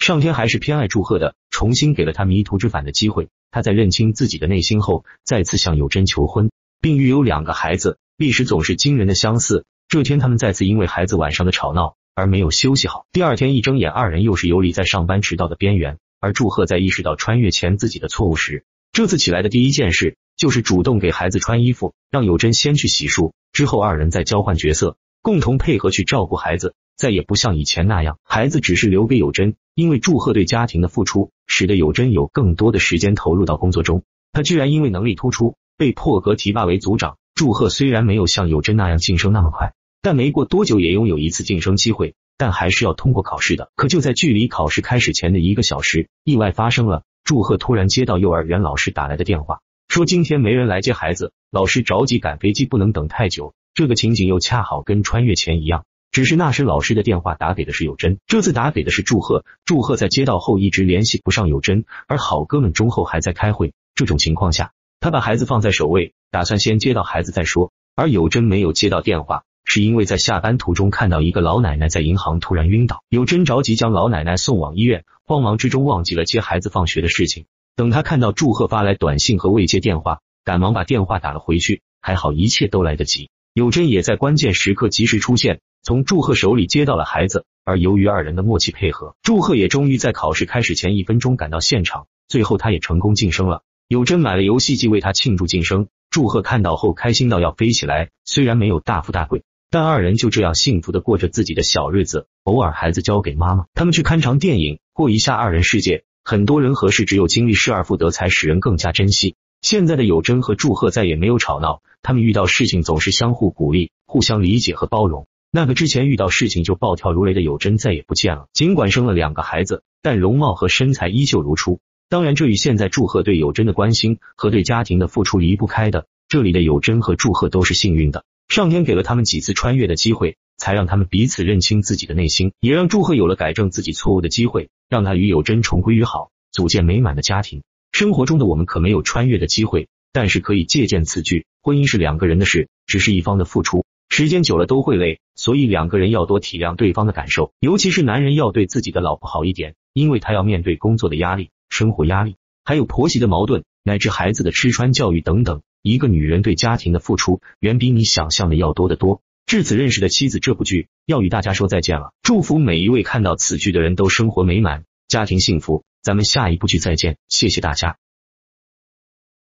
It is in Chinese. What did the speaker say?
上天还是偏爱祝贺的，重新给了他迷途知返的机会。他在认清自己的内心后，再次向有贞求婚，并育有2个孩子，历史总是惊人的相似。这天他们再次因为孩子晚上的吵闹而没有休息好，第二天一睁眼，2人又是游离在上班迟到的边缘。而祝贺在意识到穿越前自己的错误时，这次起来的第一件事就是主动给孩子穿衣服，让有贞先去洗漱，之后2人再交换角色，共同配合去照顾孩子。再也不像以前那样，孩子只是留给有贞，因为祝贺对家庭的付出，使得有贞有更多的时间投入到工作中。他居然因为能力突出，被破格提拔为组长。祝贺虽然没有像有贞那样晋升那么快，但没过多久也拥有一次晋升机会，但还是要通过考试的。可就在距离考试开始前的1个小时，意外发生了。祝贺突然接到幼儿园老师打来的电话，说今天没人来接孩子，老师着急赶飞机，不能等太久。这个情景又恰好跟穿越前一样，只是那时老师的电话打给的是有贞，这次打给的是祝贺。祝贺在接到后一直联系不上有贞，而好哥们中后还在开会。这种情况下，他把孩子放在首位，打算先接到孩子再说。而有贞没有接到电话，是因为在下班途中看到一个老奶奶在银行突然晕倒，有贞着急将老奶奶送往医院，慌忙之中忘记了接孩子放学的事情。等他看到祝贺发来短信和未接电话，赶忙把电话打了回去，还好一切都来得及。有贞也在关键时刻及时出现，从祝贺手里接到了孩子。而由于2人的默契配合，祝贺也终于在考试开始前1分钟赶到现场，最后他也成功晋升了。有贞买了游戏机为他庆祝晋升，祝贺看到后开心到要飞起来，虽然没有大富大贵，但2人就这样幸福的过着自己的小日子，偶尔孩子交给妈妈，他们去看场电影，过一下2人世界。很多人和事只有经历失而复得才使人更加珍惜。现在的有贞和祝贺再也没有吵闹，他们遇到事情总是相互鼓励，互相理解和包容。那个之前遇到事情就暴跳如雷的有贞再也不见了，尽管生了2个孩子，但容貌和身材依旧如初。当然这与现在祝贺对有贞的关心和对家庭的付出离不开的，这里的有贞和祝贺都是幸运的，上天给了他们几次穿越的机会，才让他们彼此认清自己的内心，也让祝贺有了改正自己错误的机会，让他与有贞重归于好，组建美满的家庭。生活中的我们可没有穿越的机会，但是可以借鉴此句，婚姻是2个人的事，只是一方的付出，时间久了都会累，所以2个人要多体谅对方的感受，尤其是男人要对自己的老婆好一点，因为他要面对工作的压力、生活压力，还有婆媳的矛盾，乃至孩子的吃穿教育等等。一个女人对家庭的付出远比你想象的要多得多。至此认识的妻子这部剧要与大家说再见了，祝福每一位看到此剧的人都生活美满，家庭幸福。咱们下一部剧再见，谢谢大家。